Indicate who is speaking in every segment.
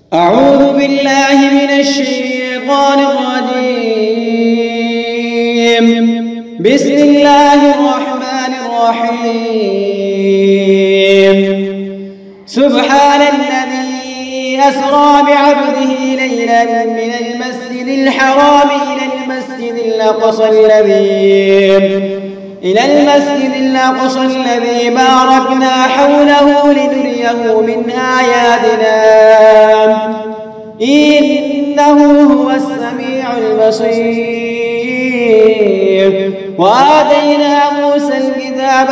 Speaker 1: أعوذ بالله من الشيطان الرجيم. بسم الله الرحمن الرحيم. سبحان الذي أسرى بعبده ليلا من المسجد الحرام إلى المسجد الأقصى الذي باركنا حوله لنريه من آياتنا إنه هو السميع البصير. وآتينا موسى الكتاب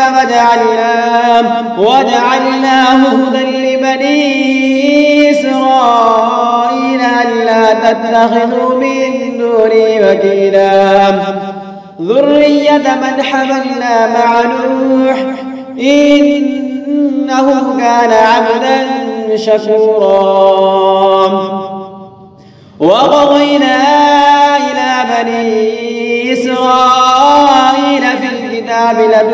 Speaker 1: وجعلناه هدى لبني إسرائيل ألا تتخذوا من دوني وكيلا ذرية من حملنا مع نوح إنه كان عبدا شكورا. وقضينا إلى بني إسرائيل في الكتاب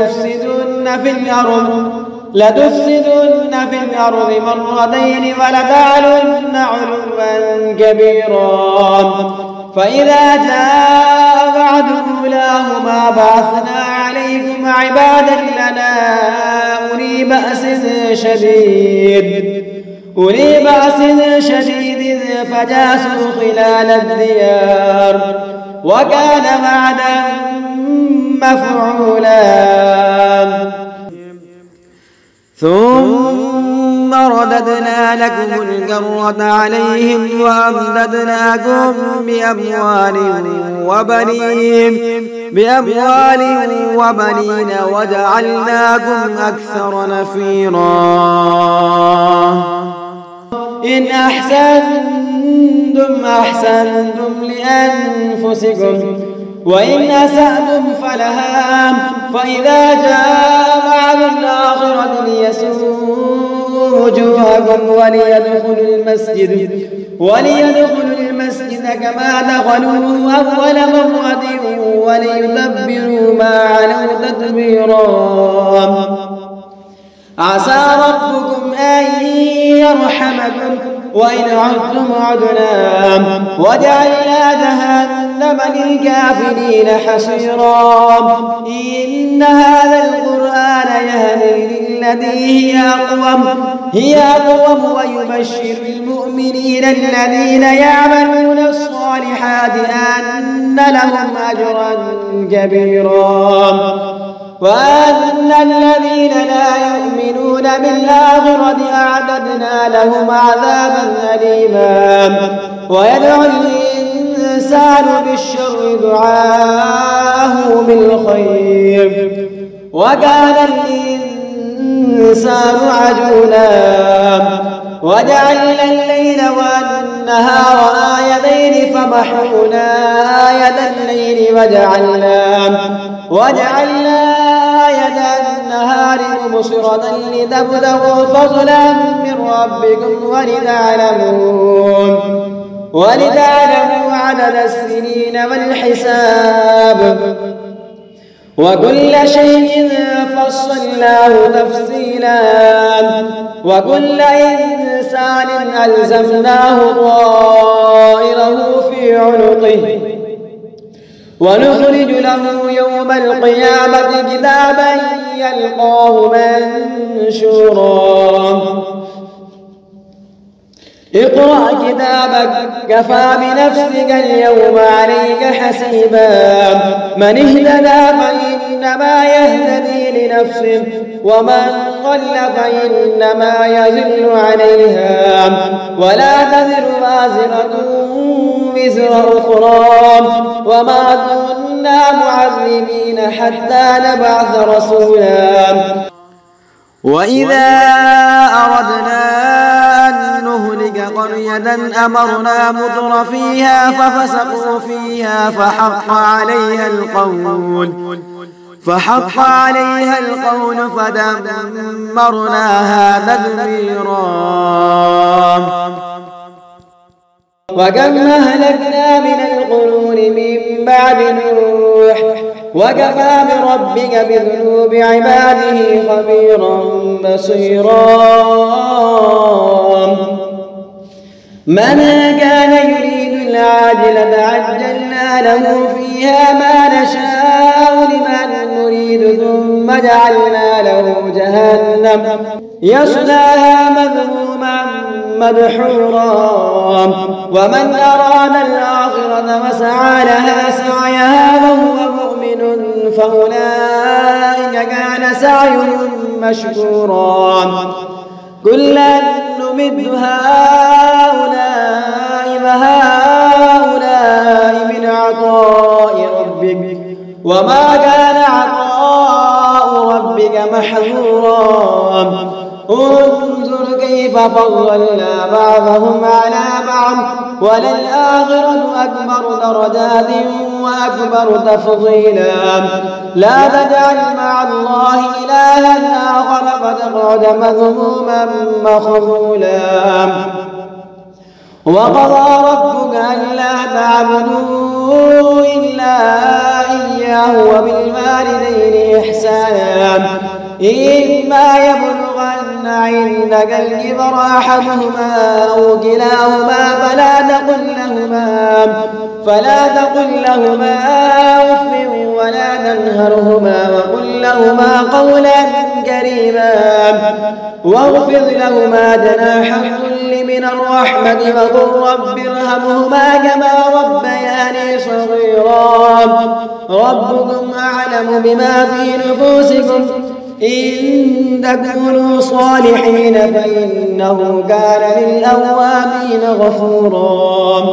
Speaker 1: لتفسدن في الأرض مرتين ولتعلن علوا كبيرا. فإذا جاء وعد أولاهما بعثنا عليكم عبادا لنا أولي بأس شديد فجاسوا خلال الديار وكان وعدا مفعولا. ثم رددنا لكم الكرة عليهم وأمددناكم بأموال وبنين وجعلناكم أكثر نفيرا. إن أحسنتم لأنفسكم وإن أسأتم فلها. فإذا جاء وعد الآخرة ليسوءوا وجوهكم وليدخلوا المسجد كما دخلوه أول مرة وليتبروا ما علوا تتبيرا. عسى ربكم أن يرحمكم وإن عدتم عدنا وجعلنا جهنم للكافرين حصيرا. إن هذا القرآن يهدي للتي هي أقوم ويبشر المؤمنين الذين يعملون الصالحات أن لهم أجرا كبيرا وأن الذين لا يؤمنون بالآخرة أعتدنا لهم عذابا أليما. ويدعو الإنسان بالشر دعاءه بالخير وكان الإنسان عجولا. وجعلنا الليل والنهار آيتين فمحونا آية الليل وجعلنا آية النهار مبصرة لتبتغوا فضلا من ربكم ولتعلموا عدد السنين والحساب وكل شيء فصلناه تفصيلا. وكل إنسان ألزمناه طائره في عنقه ونخرج له يوم القيامة كتابا يلقاه منشورا. اقرأ كتابك كفى بنفسك اليوم عليك حسيبا. من اهتدى فإنما يهتدي لنفسه ومن ضل فإنما يضل عليها ولا تزر وازرة وزر أخرى وما كنا معذبين حتى نبعث رسولا. وإذا أردنا أن نهلك قرية أمرنا متر فيها ففسقوا فيها فحق عليها القول فدمرناها تدميرا. وكم أهلكنا من القرون من بعد نوح وكفى بربك بذنوب عباده خبيرا بصيرا. من كان يريد العاجلة عجلنا له فيها ما نشاء لمن نريد ثم جعلنا له جهنم يصلاها مذموما مدحورا ومن أراد الآخرة وسعى لها سعيها وهو مؤمن فأولئك كان سعيهم مشكورا كلا نمد هؤلاء وهؤلاء من عطاء ربك وما كان عطاء ربك محظورا انظر كيف فضلنا بعضهم على بعض وللآخرة أكبر درجات وأكبر تفضيلا لا تجعل مع الله إلها آخر فتقعد مذموما مخذولا وقضى ربك ألا تعبدوا إلا إياه وبالوالدين إحسانا إما يبلغن عندك الكبر أحدهما أو كلاهما فلا تقل لهما أف ولا تنهرهما وقل لهما قولا كريما واخفض لهما جناح الذل من الرحمة وقل رب ارحمهما كما ربياني صغيرا ربكم أعلم بما في نفوسكم إن تكونوا صالحين فإنه كان للأوابين غفورا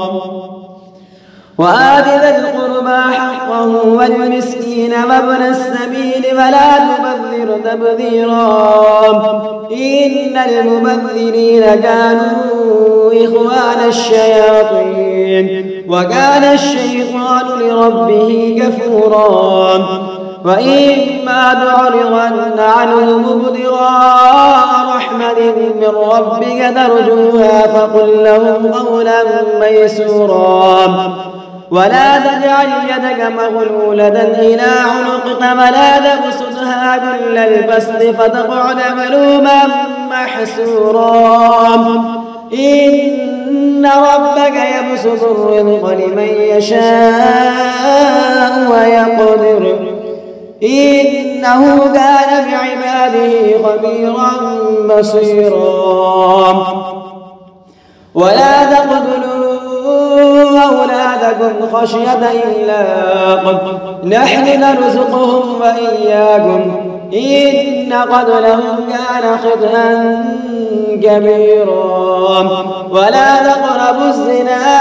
Speaker 1: وآت ذا القربى حقه والمسكين وابن السبيل ولا تبذر تبذيرا إن المبذرين كانوا إخوان الشياطين وكان الشيطان لربه كفورا وإما تعرضن عنهم ابتغاء رحمة من ربك ترجوها فقل لهم قولا ميسورا ولا تجعل يدك مغلولة إلى عنقك ولا تبسطها كل البسط فتقعد ملوما محسورا إن ربك يبسط الرزق لمن يشاء ويقدر إنه كان بعباده خبيرا بصيرا ولا تقتلوا أولادكم خشية إملاق نحن نرزقهم وإياكم إن قتلهم كان خطئا كبيرا ولا تقربوا الزنا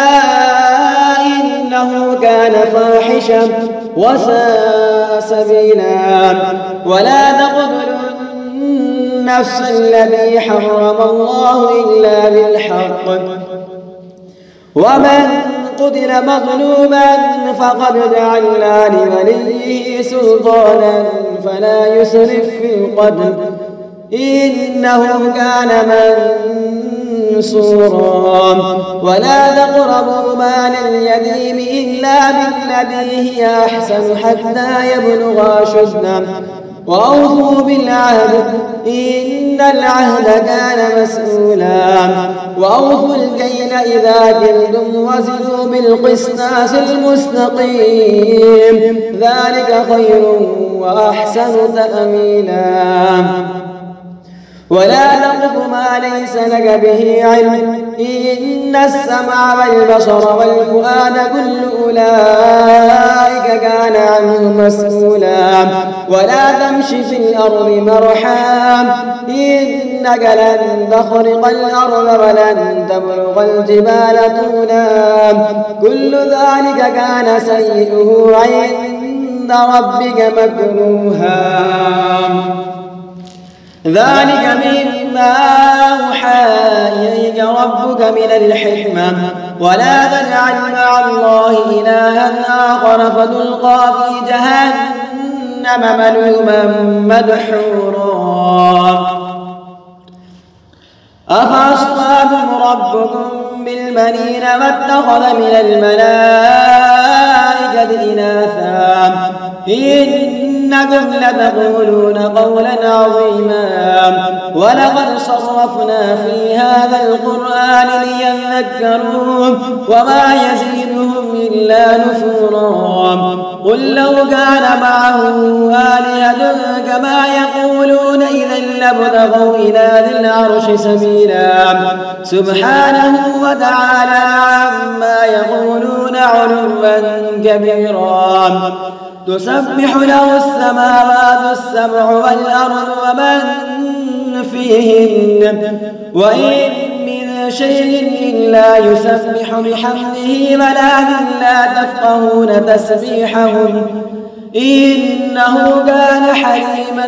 Speaker 1: إنه كان فاحشا وساء سبيلا ولا تقتلوا النفس التي حرم الله إلا بالحق ومن قتل مظلوما فقد جعلنا لوليه سلطانا فلا يسرف في القتل إنه كان منصورا ولا تقربوا مال اليتيم إلا بالتي هي أحسن حتى يبلغ أشده وأوفوا بالعهد إن العهد كان مسؤولا وأوفوا الكيل إذا كلتم وزنوا بالقسطاس المستقيم ذلك خير وأحسن تأويلا ولا تقف ما ليس لك به علم إن السمع والبصر والفؤاد كل أولئك كان عنه مسؤولا ولا تمش في الأرض مرحا إنك لن تخرق الأرض ولن تبلغ الجبال طولا كل ذلك كان سيئه عند ربك مكروها ذلك مما أوحى إليك ربك من الحكمة ولا تجعل مع الله إلها آخر فتلقى في جهنم ملوما مدحورا أفأصفاكم ربكم بالبنين واتخذ من الملائكة إناثا إنه إنكم لتقولون قولا عظيما ولقد صرفنا في هذا القرآن ليذكروا وما يزيدهم إلا نفورا قل لو كان معه آلهة كما يقولون إذا لابتغوا إلى ذي العرش سبيلا سبحانه وتعالى عما يقولون علوا كبيرا تسبح له السماوات السبع والأرض ومن فيهن وإن من شيء إلا يسبح بحمده ولكن لا تفقهون تسبيحهم إنه كان حليما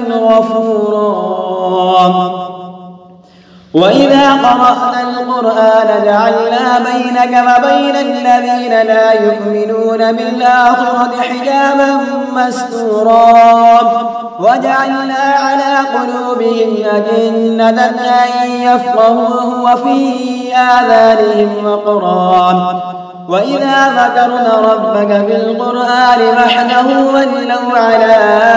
Speaker 1: غفورا وإذا قرأت القرآن جعلنا بينك وبين الذين لا يؤمنون بالآخرة حجابا مستورا وجعلنا على قلوبهم أكنة أن يفقهوه وفي آذانهم وقرا وإذا ذكرنا ربك في القرآن وحده ولوا على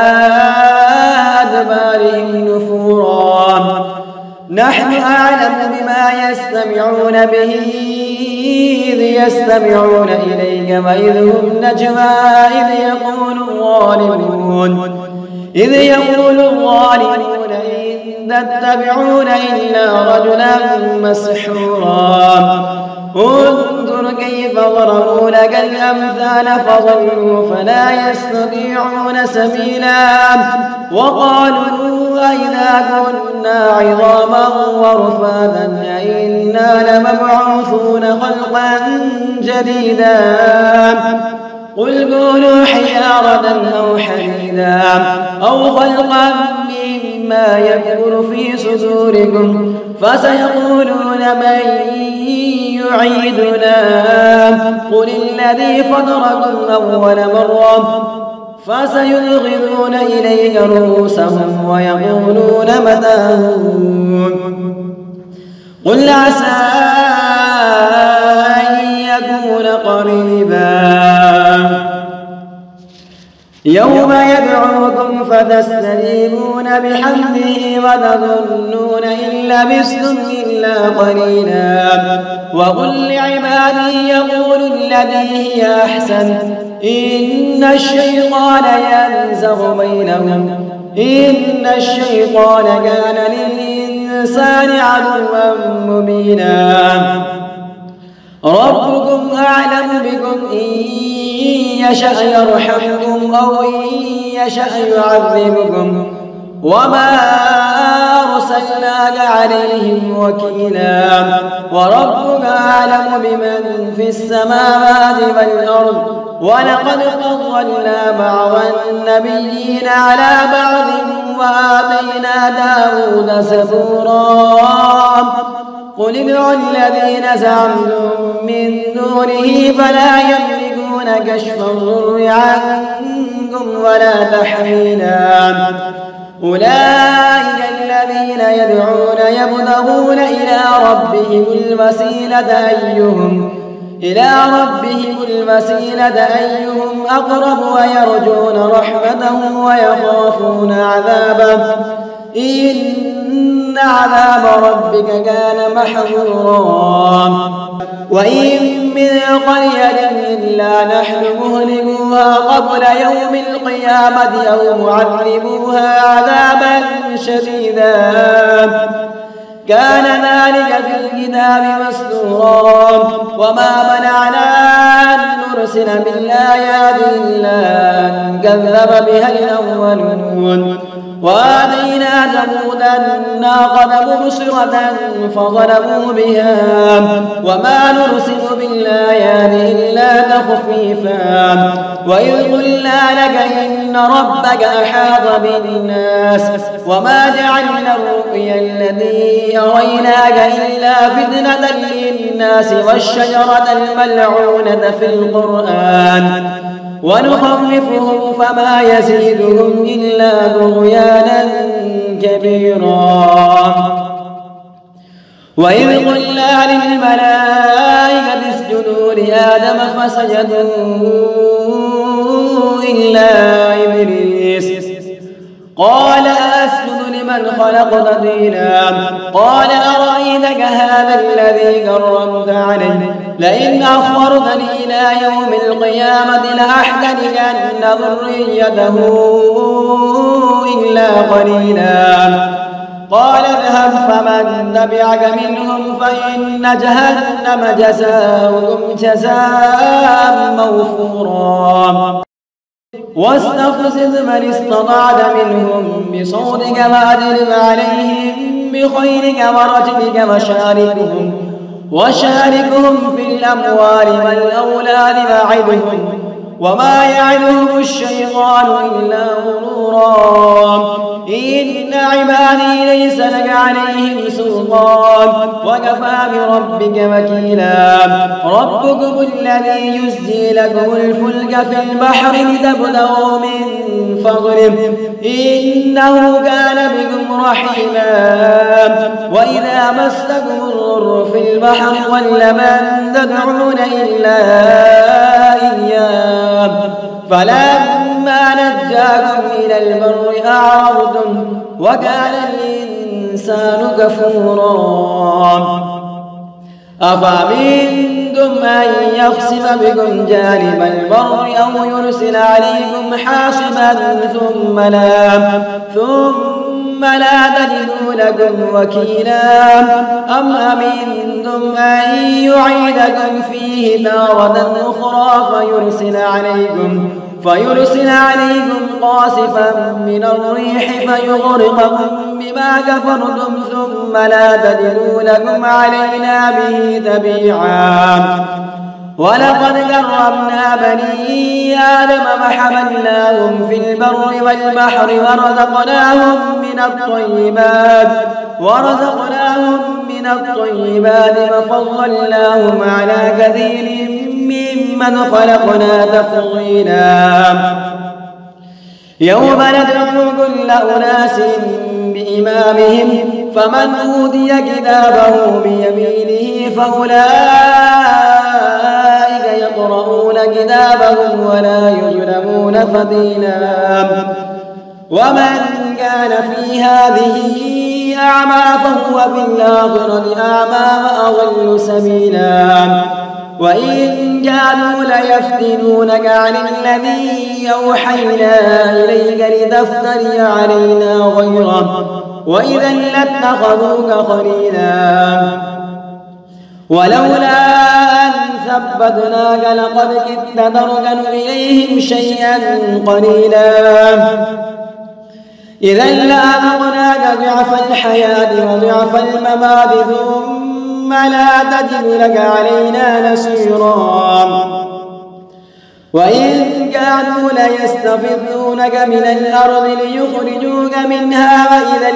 Speaker 1: أدبارهم نفورا نحن أعلم بما يستمعون به إذ يستمعون إليك وإذ هم نجوى إذ يقول الظالمون إن تتبعون إلا رجلا مسحورا انظر كيف ضربوا لك الأمثال فضلوا فلا يستطيعون سبيلا وقالوا أئذا كنا عظاما ورفاتا أئنا لمبعوثون خلقا جديدا قل كونوا حجارة أو حديدا أو خلقا مما يكبر في صدوركم فسيقولون من يعيدنا قل الذي فطركم أول مرة فسيلغون إليك رؤوسهم ويقولون متى قل عسى أن يكون قريبا يوم يدعوكم فتستجيبون بحمده وتظنون إن لبثتم إلا قليلا وقل لعبادي يقولوا التي هي أحسن إن الشيطان ينزغ بينهم إن الشيطان كان للإنسان عدوا مبينا ربكم أعلم بكم إن يشأ يرحمكم أو إن يشأ يعذبكم وما أرسلناك عليهم وكيلا وربك أعلم بمن في السماوات والأرض ولقد فضلنا بعض النبيين على بعض وآتينا داود زبورا قل ادعوا الذين زعمتم من دونه فلا يملكون كشف الضر عنكم ولا تحويلا أولئك الذين يدعون يبتغون إلى ربهم المسيلة أيهم أقرب ويرجون رحمته ويخافون عذابه إن عذاب ربك كان محظورا وإن من قرية إلا نحن مهلكوها قبل يوم القيامة أو معذبوها عذابا شديدا كان ذلك في الكتاب مسطورا وما منعنا أن نرسل بالآيات إلا أن كذب بها الأولون وآتينا ثمود الناقة مبصرة فظلموا بها وما نرسل بالآيات إلا تخفيفا وإذ قلنا لك إن ربك أحاط بالناس وما جعلنا الرؤيا التي أريناك إلا فتنة للناس والشجرة الملعونة في القرآن ونخوفهم فما يزيدهم إلا طغيانا كبيرا وإذ قلنا للملائكة اسجدوا لآدم فسجدوا إلا قال أسجد لمن خلقت طينا قال أرأيتك هذا الذي كرمت عليه لئن أخرتني إلى يوم القيامة لأحتنكن ذريته إلا قليلا قال اذهب فمن تبعك منهم فإن جهنم جزاؤكم جزاء موفورا واستفزز من استطعت منهم بصوتك وأجلب عليهم بخيلك ورجلك وشاركهم في الأموال والأولاد وعدهم وما يعدهم الشيطان إلا غرورا إن عبادي ليس لك عليهم سلطان وكفى بربك وكيلا ربكم الذي يزجي لكم الفلك في البحر لتبتغوا من فضله إنه كان بكم رحيما وإذا مسكم الضر في البحر ضل من تدعون إلا إياه فلما نجاكم إلى البر أعرضتم وكان الإنسان كفورا أفأمنتم أن يخسف بكم جانب البر أو يرسل عليكم حاصبا ثم لا تجدوا لكم وكيلا أم أمنتم أن يعيدكم فيه تارة أخرى فيرسل عليكم قاصفا من الريح فيغرقكم بما كفرتم ثم لا تجدوا لكم علينا به تبيعا ولقد كرمنا بني آدم فحملناهم في البر والبحر ورزقناهم من الطيبات وفضلناهم على كثير ممن خلقنا تفضيلا يوم ندعو كل أناس بإمامهم فمن أوتي كتابه بيمينه فأولئك يقرؤون كتابهم ولا يظلمون فتيلا ومن كان في هذه أعمى فهو في الآخرة أعمى وأضل سبيلا وإن كانوا ليفتنونك عن الذي أوحينا إليك لتفتري علينا غيره وإذا لاتخذوك خليلا ولولا أن ثبتناك لقد كدت تركن إليهم شيئا قليلا إذا لأذقناك ضعف الحياة وضعف الممات ثم لا تجد لك علينا نصيرا وإن كانوا ليستفزونك من الأرض ليخرجوك منها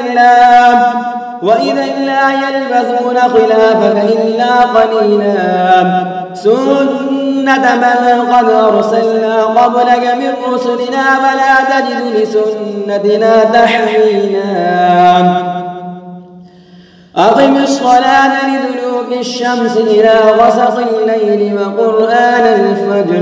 Speaker 1: وإذا لا يلبثون خلافك إلا قليلا سنة من قد أرسلنا قبلك من رسلنا فلا تجد لسنتنا تحويلا أقم الصلاة لدلوك الشمس إلى غسق الليل وقرآن الفجر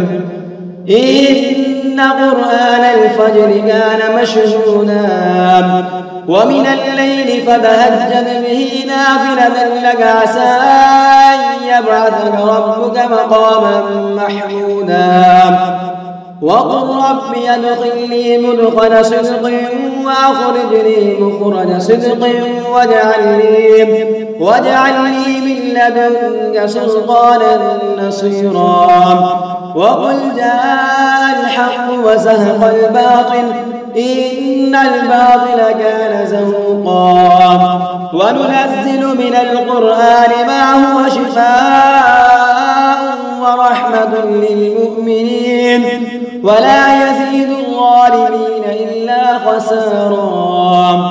Speaker 1: إن قرآن الفجر كان مشهودا ومن الليل فتهجد به نافلة لك عسى أن يبعثك ربك مقاما محمودا وقل رب ادخلني مدخل صدق وأخرجني مخرج صدق واجعلني من لدنك سلطانا نصيرا وقل جاء الحق وزهق الباطل إن الباطل كان زهوقا وننزل من القرآن ما هو شفاء ورحمة للمؤمنين ولا يزيد الظالمين إلا خسارا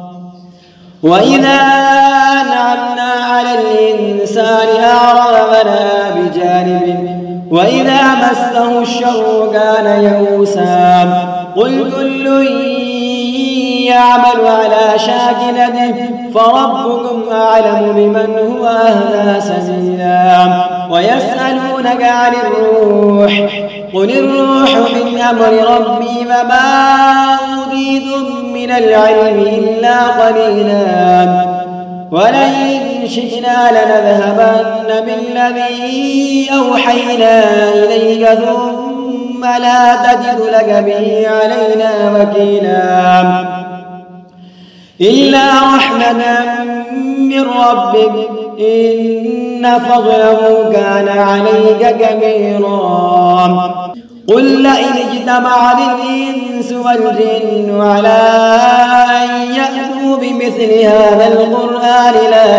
Speaker 1: وإذا أنعمنا على الإنسان أعرض ونأى بجانبه وإذا مسه الشر كان يئوسا قل كل يعمل على شاكلته فربكم أعلم بمن هو أهدى سبيلا ويسألونك عن الروح قل الروح من أمر ربي وما أوتيتم من العلم إلا قليلا ولئن شئنا لنذهبن بالذي أوحينا إليك ثم لا تجد لك به علينا وكيلا إلا رحمة من ربك إن فضله كان عليك كبيرا قل لئن اجتمعت الإنس والجن على أن يأتوا بمثل هذا القرآن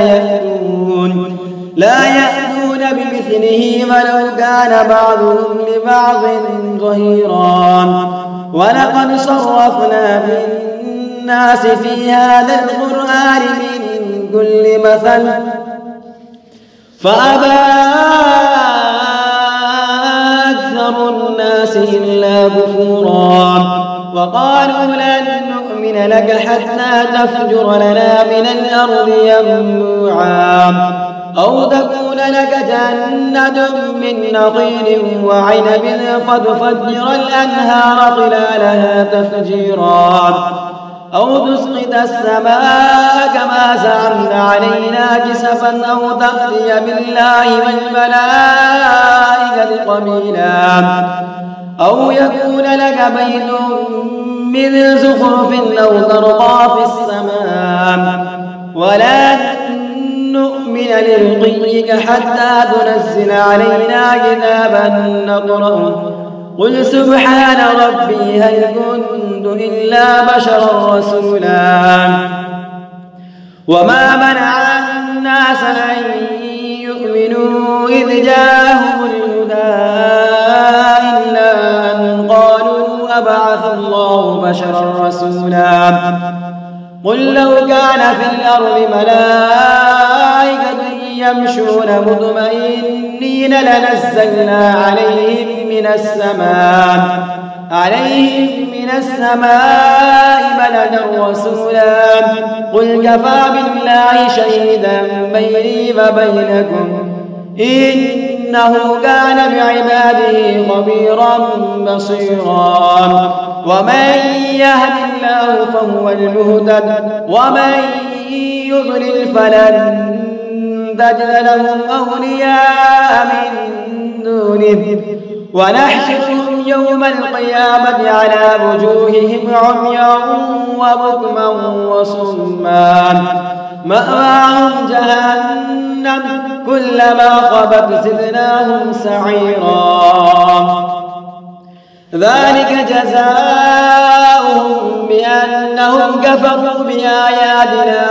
Speaker 1: لا يأتون بمثله ولو كان بعضهم لبعض ظهيرا ولقد صرفنا في الناس في هذا القرآن من كل مثل فأبى أكثر الناس إلا كفورا وقالوا لن نؤمن لك حتى تفجر لنا من الأرض ينبوعا أو تكون لك جنة من نخيل وعنب فتفجر الأنهار خلالها تفجيرا أو تسقط السماء كما زعمت علينا كسفا أو تأتي بالله والملائكة قبيلا أو يكون لك بيت من زخرف أو ترقى في السماء ولا نؤمن لرقيك حتى تنزل علينا كتابا نقرأه قل سبحان ربي هل كنت إلا بشرا رسولا وما منع الناس أن يؤمنوا إذ جاءهم الهدى إلا أن قالوا أبعث الله بشرا رسولا قل لو كان في الأرض ملائكة يمشون مطمئنين لنزلنا عليهم من السماء ملكا رسولا قل كفى بالله شهيدا بيني وبينكم إنه كان بعباده خبيرا بصيرا ومن يهد الله فهو المهتد ومن يضلل فلن تجد لهم أولياء من دونه ونحشرهم يوم القيامة على وجوههم عميا وبكما وصما مأواهم جهنم كلما خبت زدناهم سعيرا ذلك جزاؤهم بأنهم كفروا بآياتنا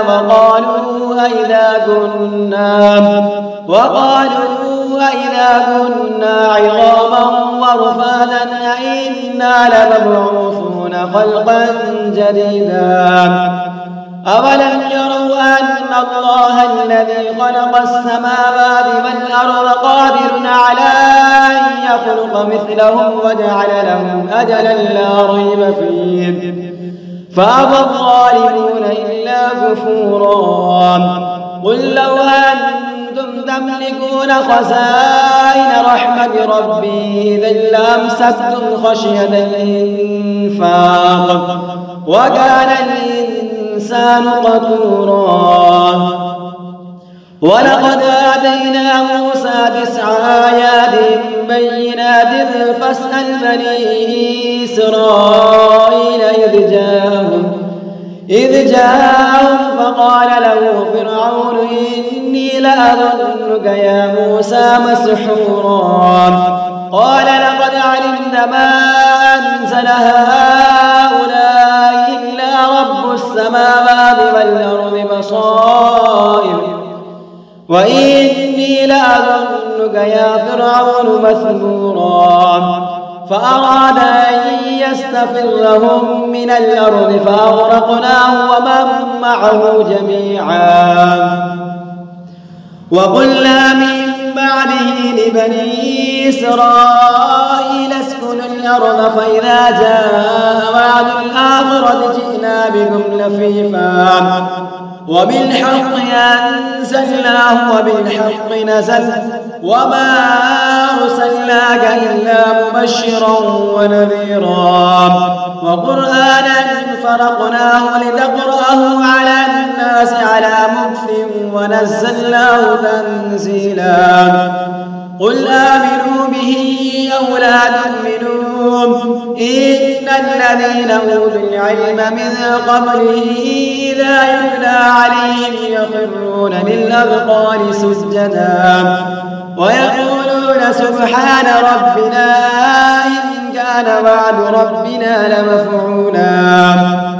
Speaker 1: وقالوا أئذا كنا عظاما ورفاتا أئنا لمبعوثون خلقا جديدا أولم يروا أن الله الذي خلق السماوات والأرض قادر على أن يخلق مثلهم وجعل لهم أجلا لا ريب فيه فأبى الظالمون إلا كفورا قل لو أنتم تملكون خزائن رحمة ربي إذا لأمسكتم خشية الإنفاق وكان الإنسان قتورا ولقد آتينا موسى 9 آيات بينات فاسأل بني إسرائيل إذ جاءهم فقال له فرعون إني لأظنك يا موسى مسحورا قال لقد علمت ما أنزل هؤلاء إلا رب السماوات والأرض بصائر وإني لأظنك يا فرعون مثبورا فأراد أن يستفرهم من الأرض فأغرقناه ومن معه جميعا وقلنا من بعده لبني إسرائيل اسكنوا الأرض فإذا جاء وعد الآخرة جئنا بكم لفيفا وبالحق أنزلناه وبالحق نزل وما أرسلناك إلا مبشرا ونذيرا وقرآنا فرقناه لتقرأه على الناس على مكث ونزلناه تنزيلا قل آمنوا به أو لا تؤمنون إن الذين أوتوا العلم من قبله إذا يتلى عليهم يخرون للأذقان سجدا ويقولون سبحان ربنا إن كان وعد ربنا لمفعولا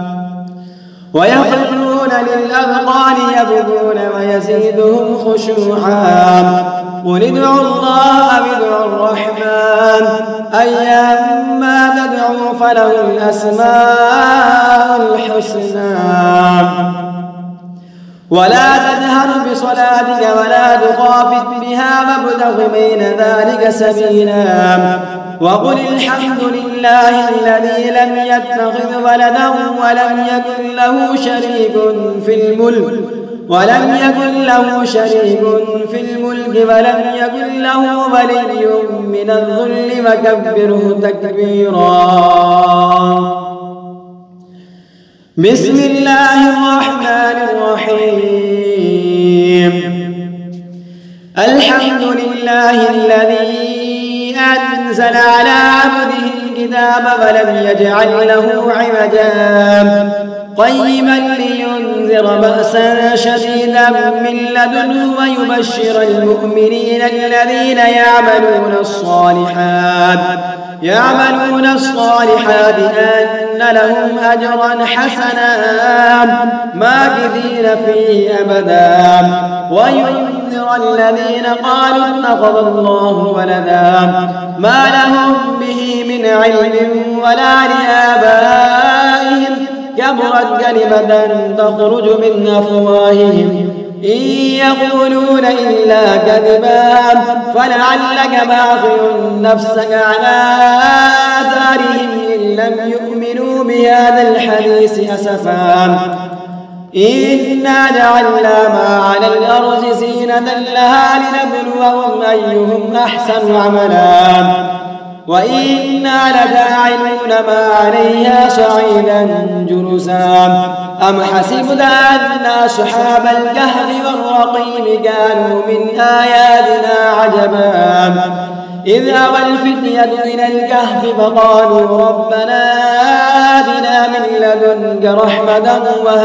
Speaker 1: ويخرون للأذقان يبكون ويزيدهم خشوعا قل ادعوا الله أو ادعوا الرحمن أيما تدعوا فله الأسماء الحسنى ولا تجهر بصلاتك ولا تخافت بها وابتغ بين ذلك سبيلا وقل الحمد لله الذي لم يتخذ ولدا ولم يكن له شريك في الملك ولم يكن له ولي من الذل وكبره تكبيرا بسم الله الرحمن الرحيم الحمد لله الذي أنزل على عبده الكتاب ولم يجعل له عوجا قيما لينذر بأسا شديدا من لدنه ويبشر المؤمنين الذين يعملون الصالحات أن لهم أجرا حسنا ماكثين فيه أبدا وينذر الذين قالوا اتخذ الله ولدا ما لهم به من علم ولا لآبائهم كبرت كلمة تخرج من أفواههم إن يقولون إلا كذبا فلعلك باخع نفسك على آثارهم إن لم يؤمنوا بهذا الحديث أسفا إنا جعلنا ما على الأرض زينة لها لنبلوهم أيهم أحسن عملا وإنا لجاعلون ما عليها صعيدا جرزا أم حسبت أن أصحاب الكهف والرقيم كانوا من آياتنا عجبا إذ أوى الفتية إلى الكهف فقالوا ربنا آتنا من لدنك رحمة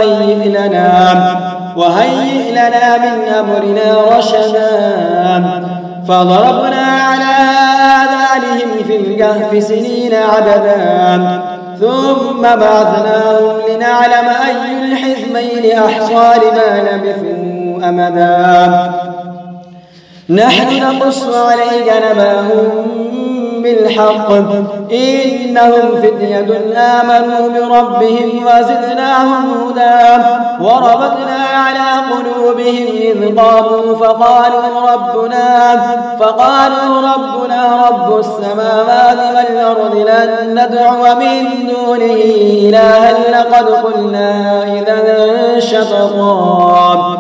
Speaker 1: وهيئ لنا من أمرنا رشدا فضربنا على آذانهم في الكهف سنين عددا ثم بعثناهم لنعلم أي الحزبين أحصى لما لبثوا أمدا نحن نقص عليك نبأهم بالحق إنهم فتية آمنوا بربهم وزدناهم هدى وربطنا على قلوبهم إذ قاموا فقالوا ربنا رب السماوات والأرض لن ندعو من دونه إلها لقد قلنا إذا شططا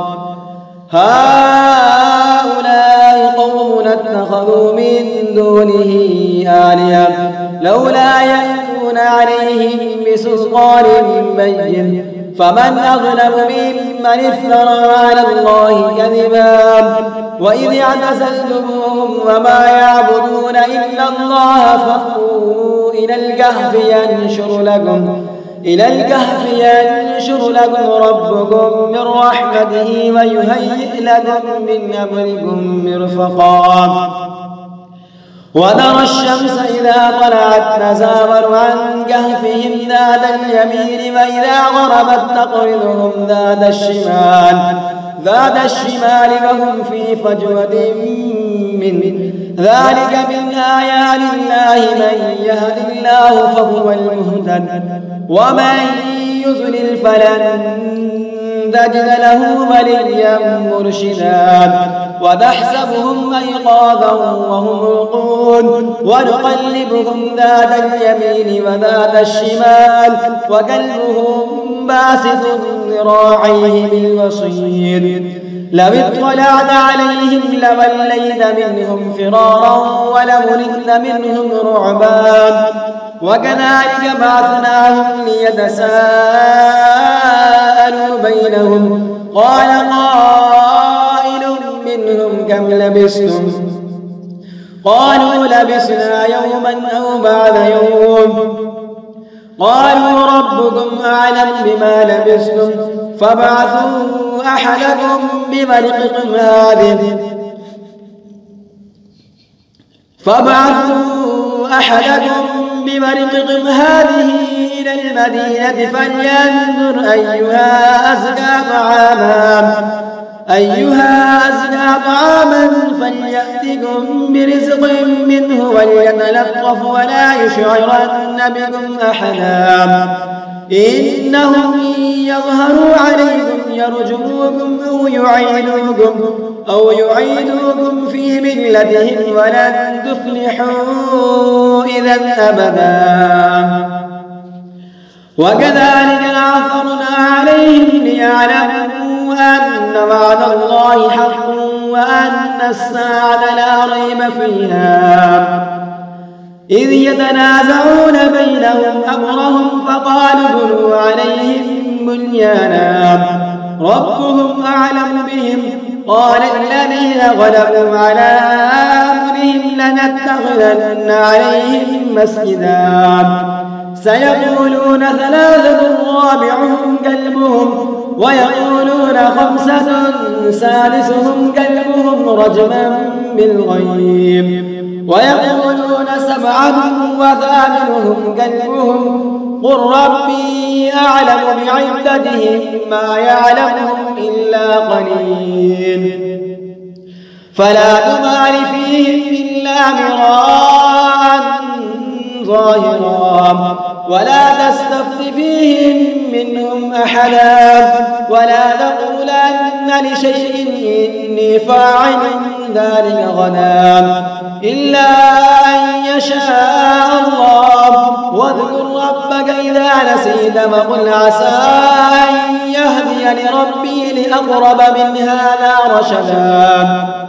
Speaker 1: هؤلاء قوم اتخذوا من دونه آلهة لولا يأتون عليهم بسلطان بين فمن أظلم ممن افترى على الله كذبا وإذ اعتزلتموهم وما يعبدون إلا الله فأووا إلى الكهف ينشر لكم ربكم من رحمته ويهيئ لكم من أمركم مرفقا وترى الشمس إذا طلعت تزاور عن كهفهم ذات اليمين وإذا غربت تقرضهم ذات الشمال وهم في فجوة منه ذلك من آيات الله من يهد الله فهو المهتد ومن يضلل فلن تجد له وليا مرشدا وتحسبهم أيقاظا وهم رقود ونقلبهم ذات اليمين وذات الشمال وكلبهم باسط ذراعيه بالوصيد لو اطلعت عليهم لوليت منهم فرارا ولملئت منهم رعبا وكذلك بعثناهم ليتساءلوا بينهم قال قائل منهم كم لبثتم قالوا لبثنا يوما أو بعد يوم قالوا ربكم أعلم بما لبثتم فابعثوا أحدكم بورقكم هذه إلى المدينة فلينظر أيها أزكى طعاما فليأتكم برزق منه وليتلطف ولا يشعرن بكم أحدا إنهم إن يظهروا عليكم يرجموكم أو يعيدوكم في ملتهم ولن تفلحوا إذا أبدا وكذلك أعثرنا عليهم ليعلموا أن وعد الله حق وأن الساعة لا ريب فيها إذ يتنازعون بينهم أمرهم فقالوا بنوا عليهم بنيانا ربهم أعلم بهم قال الذين غلبوا على أمرهم لنتخذن عليهم مسجدا سيقولون ثلاثة رابعهم كلبهم ويقولون خمسة سادسهم كلبهم رجما بالغيب ويقولون سبعة وثامنهم كلبهم قل ربي أعلم بعدتهم ما يعلمهم إلا قليل فلا تمار فيهم إلا مراء ظاهرا ولا تستفت فيهم منهم أحدا ولا تقولن لشيء إني فاعل ذلك غدا إلا أن يشاء الله واذكر ربك إذا نسيت وقل عسى أن يهدي لربي لأقرب من هذا رشدا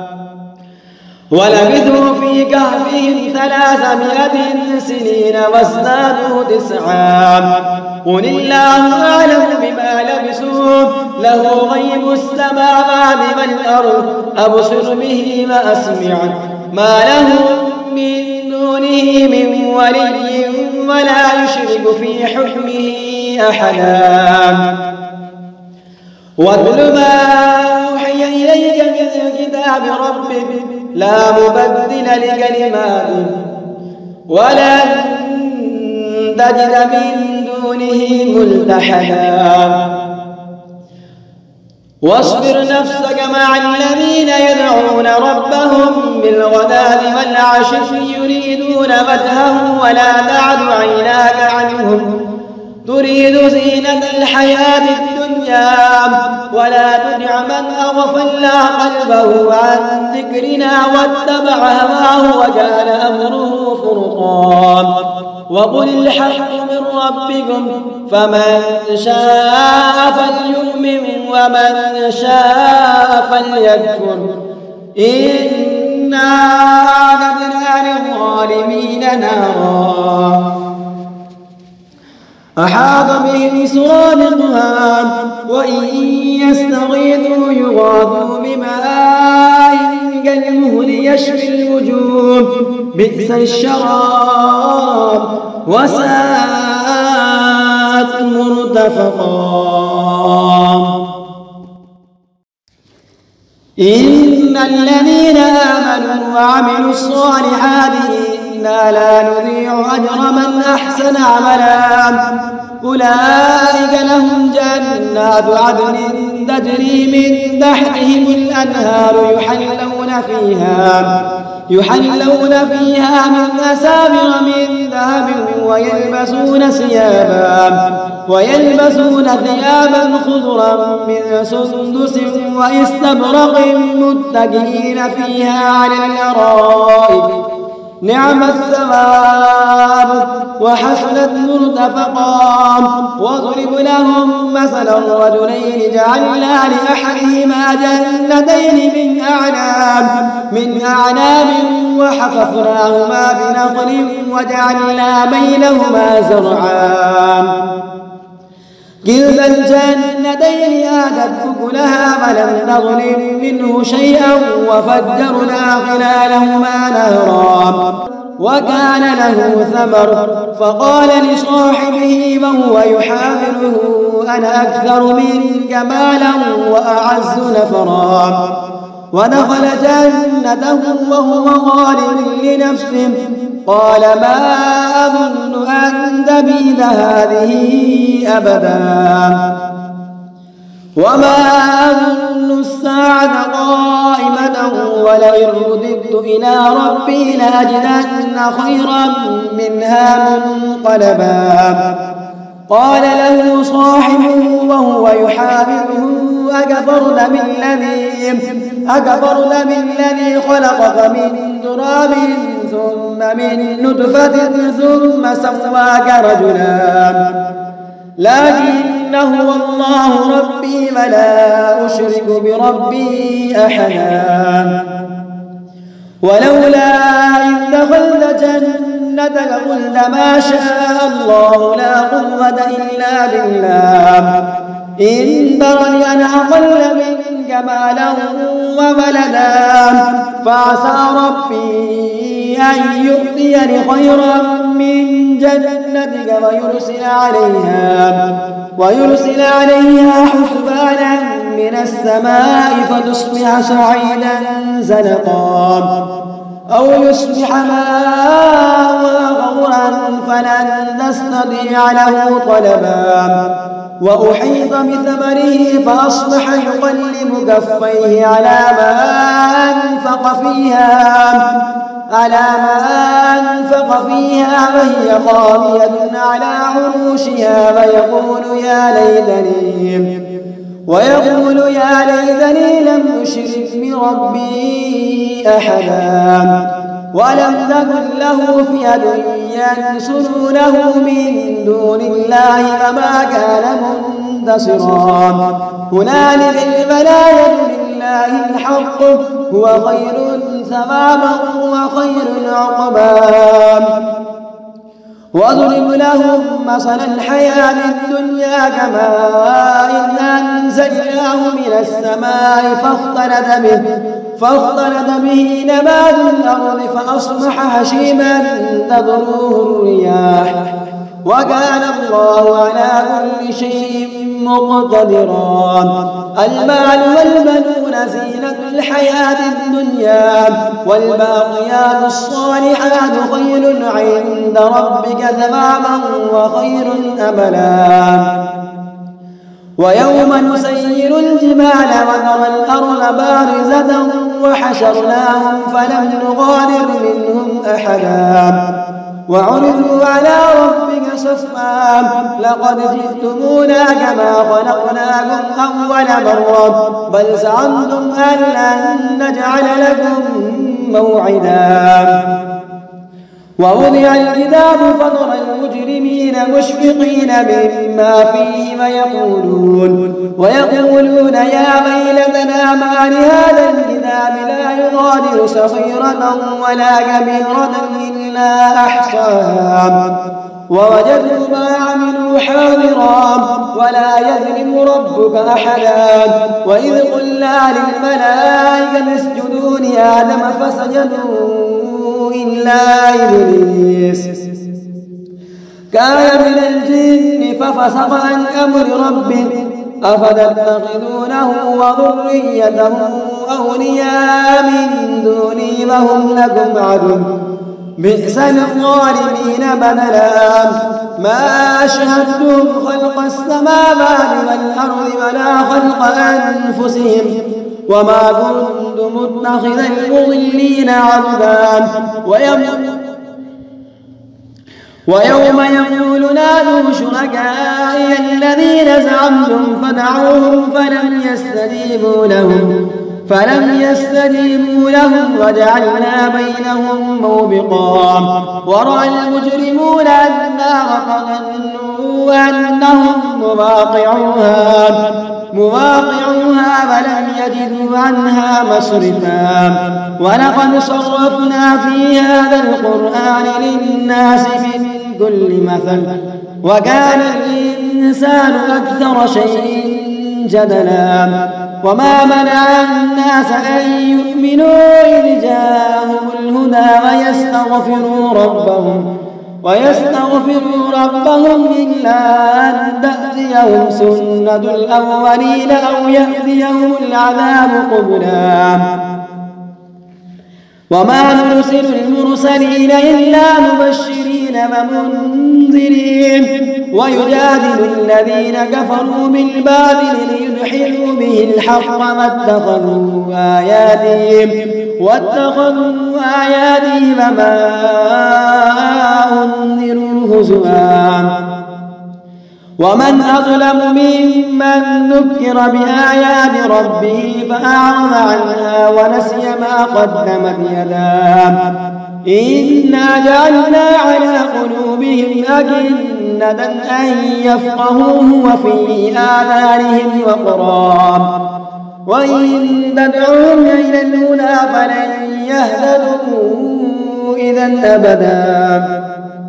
Speaker 1: ولبثوا في كهفهم 300 سنين وازدادوا 9 قل الله أعلم بما لبثوا له غيب السماوات والأرض أبصر به وأسمع ما لهم من دونه من ولي ولا يشرك في حكمه أحدا واتل ما أوحي إليك من كتاب ربك لا مبدل لكلماته ولن تجد من دونه ملتحدا واصبر نفسك مع الذين يدعون ربهم بالغداة والعشي يريدون وجهه ولا تعد عيناك عنهم تريد زينة الحياة الدنيا ولا تدع من أغفلنا قلبه عن ذكرنا واتبع هواه وكان أمره فرطا وقل الحق من ربكم فمن شاء فليؤمن ومن شاء فليكفر إنا أعتدنا للظالمين نارا أحاط بهم سرادقها وإن يستغيثوا يغاثوا بماء كالمهل يشفي الوجوه بئس الشراب وساءت مرتفقا إن الذين آمنوا وعملوا الصالحات إنا لا نضيع أجر من أحسن عملا أولئك لهم جنات عدن تجري من تحتهم الأنهار يحلون فيها من أساور من ذهب ويلبسون ثيابا ويلبسون ثيابا خضرا من سندس واستبرق متكئين فيها على الأرائك نعم الثواب وحسنت مرتفقا. واضرب لهم مثلا رجلين جعلنا لأحدهما جنتين من أعناب وحففناهما بنخل وجعلنا بينهما زرعا كلتا الجنتين آتت أكلها فلم تظلم منه شيئا وفجرنا خلالهما نهرا وكان له ثمر فقال لصاحبه وهو يحاوره أنا أكثر منك مالا وأعز نفرا. ودخل جنته وهو ظالم لنفسه قال ما أظن أن تبيد هذه أبدا وما أظن الساعة قائمة ولئن رددت إلى ربي لأجدن خيرا منها منقلبا. قال له صاحبه وهو يحاوره أكفرت بالذي خلقك من تراب ثم من نطفة ثم سواك رجلا لكن هو الله ربي ولا أشرك بربي أحدا. ولولا إذ دخلت جنتك قلت ما شاء الله لا قوة إلا بالله إن ترني أنا أقل منك مالا وولدا فعسى ربي أن يؤتيني خيرا من جنتك ويرسل عليها حسبانا من السماء فتصبح صعيدا زلقا أو يصبح ماؤها غورا فلن تستطيع له طلبا. وأحيط بثمره فأصبح يقلب كفيه على ما أنفق فيها وهي خاوية على عروشها ويقول يا ليتني لم أشرك بربي أحدا. ولم تكن له فئة ينصرونه من دون الله فما كان منتصرا. هنالك الولاية لله الحق هو خير ثوابا وخير عقبا. واضرب لهم مثل الحياة الدنيا كماء أنزلناه من السماء فاختلط به نبات الأرض فأصبح هشيما تذروه الرياح وكان الله على كل شيء مقتدرا. المال والبنون زينة الحياة الدنيا والباقيات الصالحات خير عند ربك ثوابا وخير أملا. ويوم نسير الجبال وترى الأرض بارزة وحشرناهم فلم نغادر منهم أحدا وعرضوا على ربك صفا لقد جئتمونا كما خلقناكم أول مرة بل زعمتم أن لن نجعل لكم موعدا. ووضع الكتاب فترى المجرمين مشفقين مما فيه ويقولون يا ويلتنا ما لهذا الكتاب لا يغادر صغيرة ولا كبيرة إلا أحصاها ووجدوا ما عملوا حاضرا ولا يظلم ربك أحدا. وإذ قلنا للملائكة اسجدوا لآدم فسجدوا إلا إبليس كان من الجن ففسق عن أمر ربه أفتتخذونه وذريته أولياء من دوني وهم لكم عدو بئس للظالمين بدلا. ما أشهدتم خلق السماوات والأرض ولا خلق أنفسهم وما كنت متخذ المضلين عضدا ويوم يقول نادوا شركائي الذين زعمتم فدعوهم فلم يستجيبوا لهم وجعلنا بينهم موبقا ورأى المجرمون النار فظنوا أنهم مواقعوها فلم يجدوا عنها مصرفا ولقد صرفنا في هذا القرآن للناس من كل مثل وكان الإنسان أكثر شيء جدلا وما منع الناس أن يؤمنوا إذ جاءهم الهدى ويستغفروا ربهم إلا أن تأتيهم سنة الأولين أو يأتيهم العذاب قبلا وما نرسل المرسلين إلا مبشرين ومنذرين ويجادل الذين كفروا بالباطل ليدحضوا به الحق واتخذوا آياتي وما أنذروا هزوا ومن أظلم ممن ذكر بآيات ربه فأعرض عنها ونسي ما قدمت يداه إنا جعلنا على قلوبهم أكنة أن يفقهوه وفي آذانهم وقرا وإن تدعوهم إلى الهدى فلن يهتدوا إذا أبدا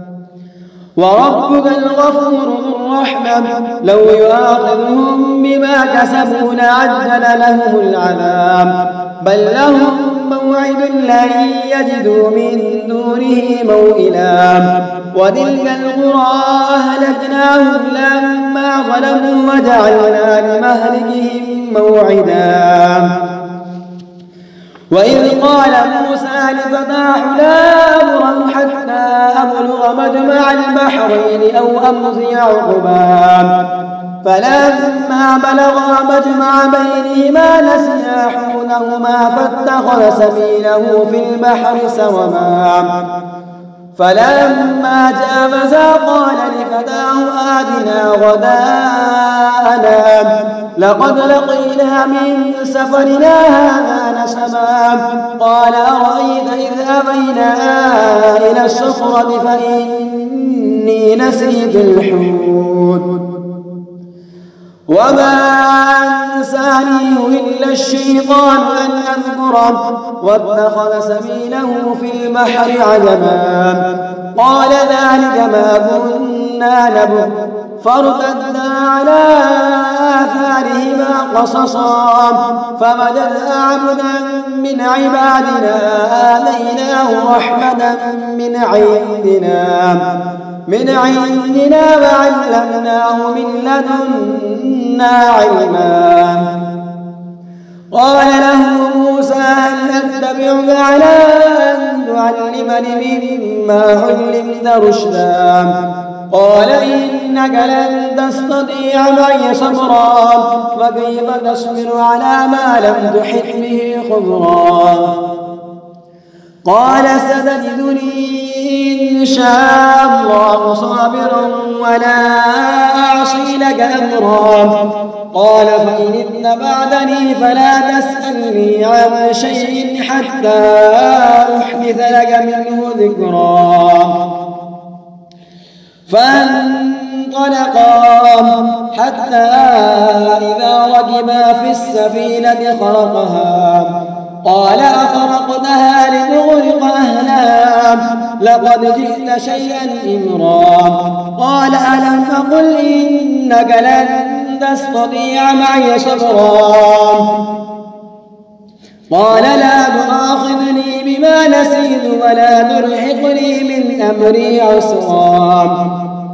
Speaker 1: وربك الغفور ذو الرحمة لو يؤاخذهم بما كسبوا لعجل لهم العذاب بل لهم موعد لن يجدوا من دونه موئلا وتلك القرى أهلكناهم لما ظلموا وجعلنا لمهلكهم موعدا وإذ قال موسى لفتاه لا أبرح حتى أبلغ مجمع البحرين أو أمضي حقبا فلما بلغا مجمع بينهما نسيا حوتهما فاتخذ سبيله في البحر سربا فلما جاوزا قال لفتاه آتنا غداءنا لقد لقينا من سفرنا هذا نسبا قال أرأيت إذ أبينا إلى الصخرة فإني نسيت الحوت وما أنسانيه إلا الشيطان أن أذكره واتخذ سبيله في البحر عجبا قال ذلك ما كنا نبغ فارتدا على آثارهما قصصا فوجدا عبدا من عبادنا آتيناه رحمة من عندنا وعلمناه من لدنا علما قال له موسى هل أتبعك على أن تعلمني مما علمت رشدا قال إنك لن تستطيع معي صبرا وكيف تصبر على ما لم تحط به خبرا قال ستجدني إن شاء الله صابرا ولا أعصي لك أمرا قال فإن اتبعتني فلا تسألني عن شيء حتى أحدث لك منه ذكرا فانطلقا حتى إذا ركبا في السفينة خرقها قال أخرقتها لتغرق أهلها لقد جئت شيئا إمرا قال ألم أقل إنك لن تستطيع معي صبرا قال لا تؤاخذني بما نسيت ولا ترهقني من أمري عسرا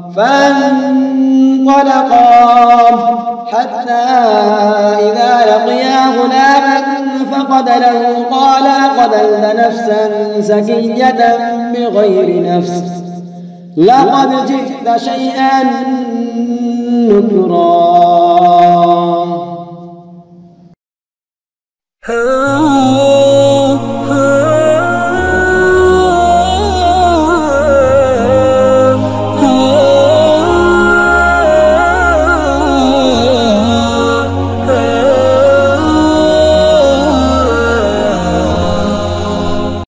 Speaker 1: فانطلقا حتى إذا لقيا غلاما فقتله قال قتلت نفسا زكية بغير نفس لقد جئت شيئا نكرا